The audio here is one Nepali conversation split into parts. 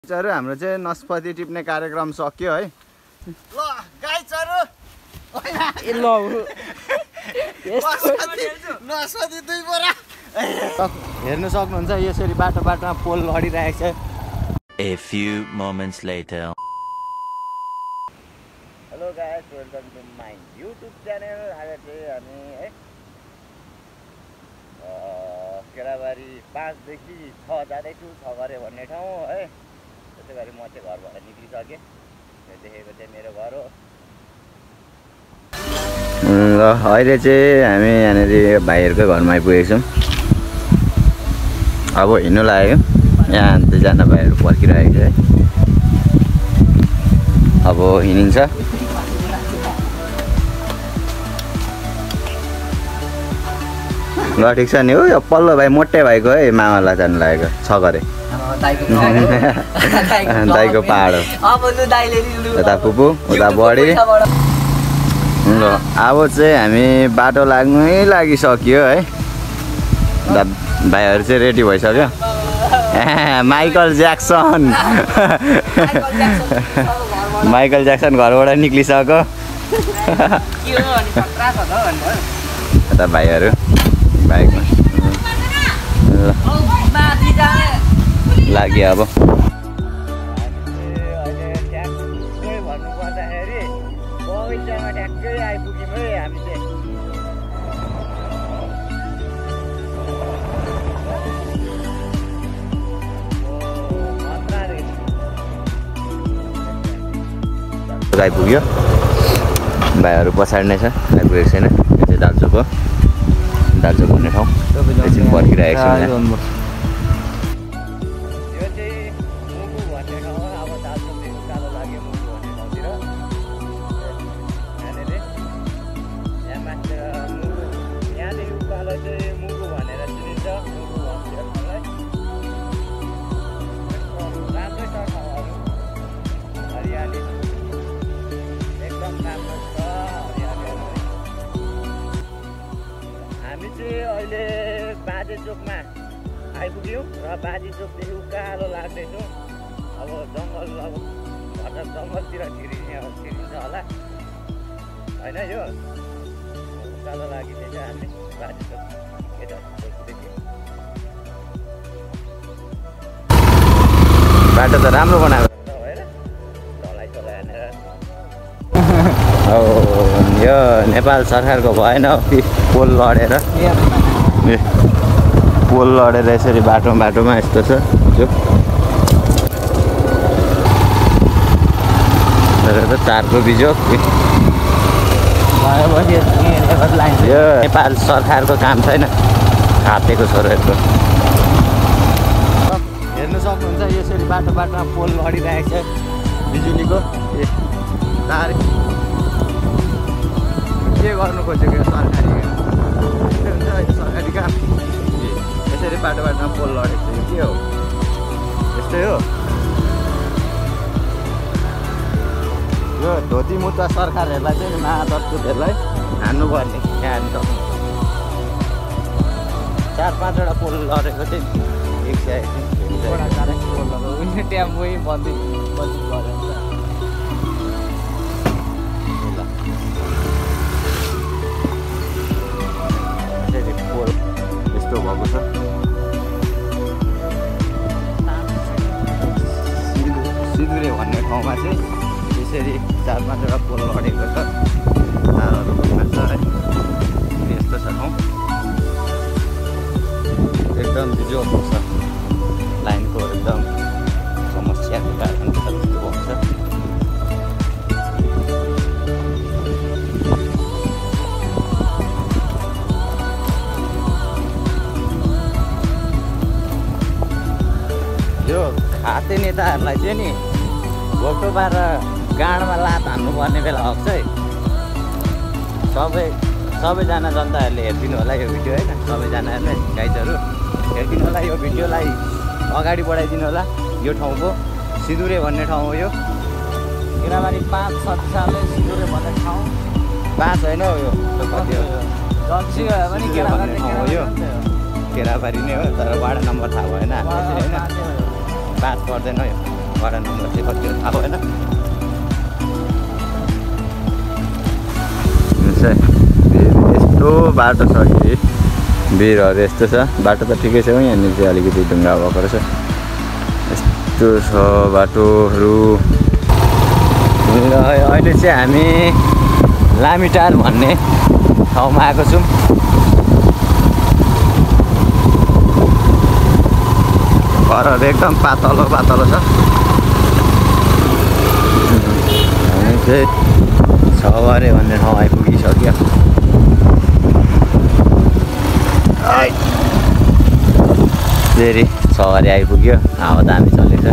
चरु हाम्रो चाहिँ नस्पति टिप्ने कार्यक्रम सक्यो है। ल गाई चरु नस्पति 2 बोरा हेर्न सक्नुहुन्छ यसरी बाटो बाटोमा पोल लडिरहेको छ। A few moments later. Hello guys, welcome to my YouTube channel. आज चाहिँ हामी है केराबारी 5 देखि 6 जाँदैछु। 6 गरे भन्ने ठाउँ है। त्यसै गरी म चाहिँ घरबाट निक्लिसकेँ। यो देखेको चाहिँ मेरो घर हो। ल अहिले चाहिँ हामी यहाँनिर भाइहरूको घरमा आइपुगेको छौँ। अब हिँड्नु लाग्यो। यहाँ 2जना भाइहरू पर्खिरहेको छ है। अब हिँडिन्छ। ल ठिक छ नि हो। यो पल्लो भाइ मोटे भाइको है मामालाई जानु लागेको 6 गरे दाइको पाहाड हो। उता पुपु उता बढी। ल अब चाहिँ हामी बाटो लाग्नै लागिसक्यो है। भाइहरू चाहिँ रेडी भइसक्यो। माइकल ज्याक्सन माइकल ज्याक्सन घरबाट निक्लिसक्यो। यता भाइहरू बाइकमा लाग्यो अब। भन्नुपर्दाखेरि बगैँचामा ठ्याक्कै आइपुग्यौँ है हामी चाहिँ। आइपुग्यो। भाइहरू पछाडि नै छ, आइपुगेको छैन। यो चाहिँ दाल्चोक हो। दाल्चोक भन्ने ठाउँ एकछिन पर्खिरहेको छु। यो चाहिँ मुगु भन्ने ठाउँ हो। अब दाल्चोकदेखि उकालो लाग्यो मुगु भन्ने ठाउँतिर। यहाँनिर यहाँ माथि मुगु, यहाँदेखि उकालो चाहिँ मुगु भनेर चिनिन्छ। मुगु भन्छ ठाउँलाई। राम्रै छ ठाउँहरू, हरियाली एकदम राम्रो छ। हामी चाहिँ अहिले बाजे चोकमा आइपुग्यौँ र बाजे चोकदेखि उकालो लाग्दैछौँ। अब जङ्गल, अब घर जङ्गलतिर छिरिन्छ होला होइन। यो उकालो लागिदिएछ हामी बाजे चोक यता चोकदेखि। बाटो त राम्रो बनाएको होइन, ढलाइ हानेर। यो नेपाल सरकारको भएन पोल लडेर। पोल लडेर यसरी बाटोमा यस्तो छ। त तारको बिजोग। यो नेपाल सरकारको काम छैन, हातेको छोराहरूको। हेर्नु सक्नुहुन्छ यसरी बाटोमा पोल लडिरहेको छ बिजुलीको। तार के गर्नु खोजेको यो सरकारी काम? यसरी बाटोमा पोल लडेको छ। के हो? यस्तै हो। यो धोती मुद्दा सरकारहरूलाई चाहिँ महादत्तहरूलाई हान्नुपर्ने। यहाँ हान्नु सक्नु। 4-5वटा पोल लडेको चाहिँ 180 त्यहाँ मै बन्दी गरेर यस्तो भएको छ। सिधुरे भन्ने ठाउँमा चाहिँ यसरी 4-5वटा पोल लडेको छ। तारहरू पनि छ है। यस्तो छ ठाउँ, एकदम बिजोग छ। लाइनको एकदम समस्याको कारण त्यस्तो भएको छ। यो खाते नेताहरूलाई चाहिँ नि घोप्टो पारेर गाडमा लात हान्नुपर्ने बेला आउँछ है। सबैजना जनताहरूले हेरिदिनु होला यो भिडियो होइन। सबैजनाहरूले गाइजहरू हेरिदिनु होला यो भिडियोलाई, अगाडि बढाइदिनु होला। यो ठाउँको सिधुरे भन्ने ठाउँ हो। यो केराबारी 5-7 सालले सिधुरे भन्ने ठाउँ। 5 होइन हो, यो कति हो? जर्सी गयो भने केराबारी ठाउँ हो। यो केराबारी नै हो, तर वार्ड नम्बर थाहा भएन होइन। 5 पर्दैन यो। वडा नम्बर चाहिँ कति हो थाहा भएन। यस्तो बाटो छ कि भिरहरू यस्तो छ। बाटो त ठिकै छ यहाँनिर चाहिँ अलिकति ढुङ्गा भएको रहेछ। यस्तो छ बाटोहरू। अहिले चाहिँ हामी लामिटार भन्ने ठाउँमा आएको छौँ। घरहरू एकदम पातलो पातलो छ। हामी चाहिँ छवारे भन्ने ठाउँ आइपुगिसक्यो। फेरि छवारे आइपुग्यो। हावा दामी चलेछ।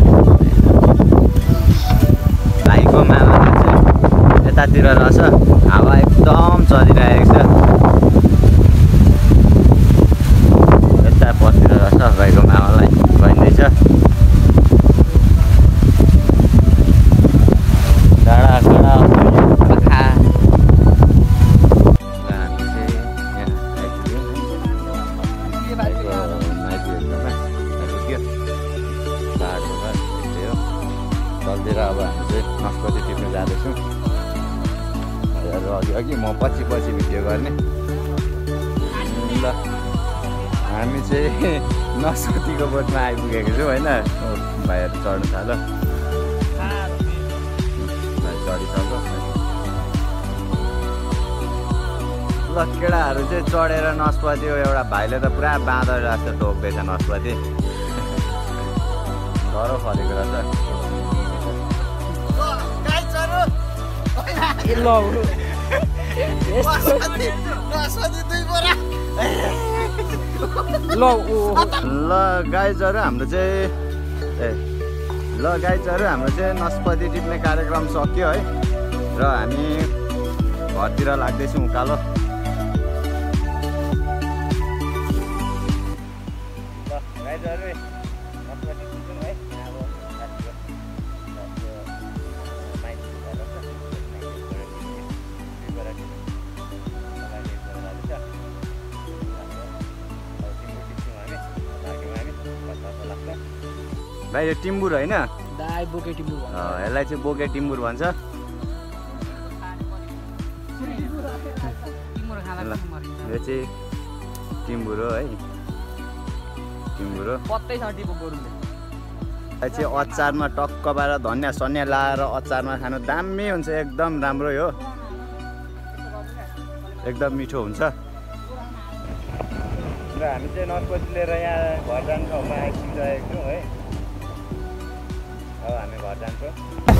भाइको मामा चाहिँ यतातिर रहेछ। हावा एकदम चलिरहेको छ। यता पतिर रहेछ भाइको मामालाई भनिँदैछ। डाँडा डाँडा पखा। हामी चाहिँ यहाँ आइपुग्यौँ। बाटोमा यस्तै हो। चल्दिएर अब हामी चाहिँ नस्पति टिप्न जाँदैछौँ। अघि म पछि भिडियो गर्ने। ल हामी चाहिँ नस्पतिको बोटमा आइपुगेको छौँ होइन। भाइहरू चढ्नु थाल्यो। भाइ चढिसक्यो। ल केटाहरू चाहिँ चढेर नस्पति हो। एउटा भाइले त पुरा बाँदर जस्तो टोक्दैछ नस्पति। डह्रो फलेको रहेछ। ल गाइजहरू हाम्रो चाहिँ नस्पति टिप्ने कार्यक्रम सक्यो है। र हामी घरतिर लाग्दैछौँ उकालो। ल गाइजहरू नस्पति टिप्छौँ है। भाइ यो टिम्बुर होइन? बोके टिम्बुर यसलाई चाहिँ बोके टिम्बुर भन्छ। यो चाहिँ टिम्बुर हो है। टिम्बुर हो। यसलाई चाहिँ अचारमा टक्क पारेर धनियाँ सनियाँ लाएर अचारमा खानु दामी हुन्छ। एकदम राम्रो हो। एकदम मिठो हुन्छ। र हामी चाहिँ नस्पति लिएर यहाँ घर जाने ठाउँमा आइपुगिरहेको छौँ है। अब हामी घर जान्छौँ।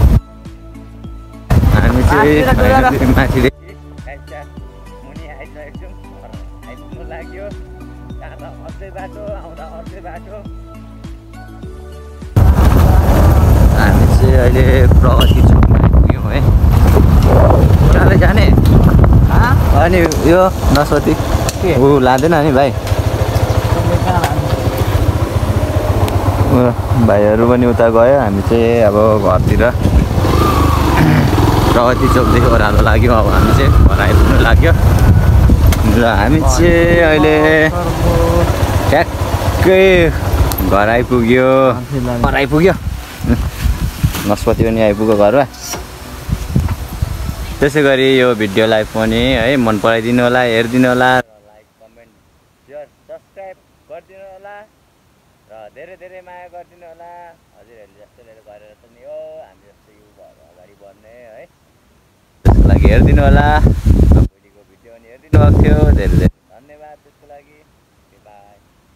हामी चाहिँ माथि मुनि आइसकेको छौँ। घर आइपुग्नु लाग्यो। जाँदा अर्कै बाटो आउँदा अर्कै बाटो। हामी चाहिँ अहिले प्रगति चोकमा आइपुग्यौँ है। उठाले जाने अनि यो नस्पति ऊ लाँदैन नि भाइ। भाइहरू पनि उता गयो। हामी चाहिँ अब घरतिर प्रगति चोकदेखि ओह्रालो लाग्यो। अब हामी चाहिँ घर आइपुग्नु लाग्यो। र हामी चाहिँ अहिले ठ्याक्कै घर आइपुग्यो। नस्पति पनि आइपुग्यो घरमा। त्यसै गरी यो भिडियोलाई पनि है मन पराइदिनु होला, हेरिदिनु होला, लाइक कमेन्ट सेयर सब्सक्राइब गरिदिनु होला र धेरै धेरै माया गरिदिनु होला। हजुरहरूले जस्तोले गरेर त नि हो हामी जस्तो यो घर अगाडि बढ्ने है। त्यसको लागि हेरिदिनु होला। भोलिको भिडियो पनि हेरिदिनु भएको थियो। धेरै धेरै धन्यवाद त्यसको लागि। बाई।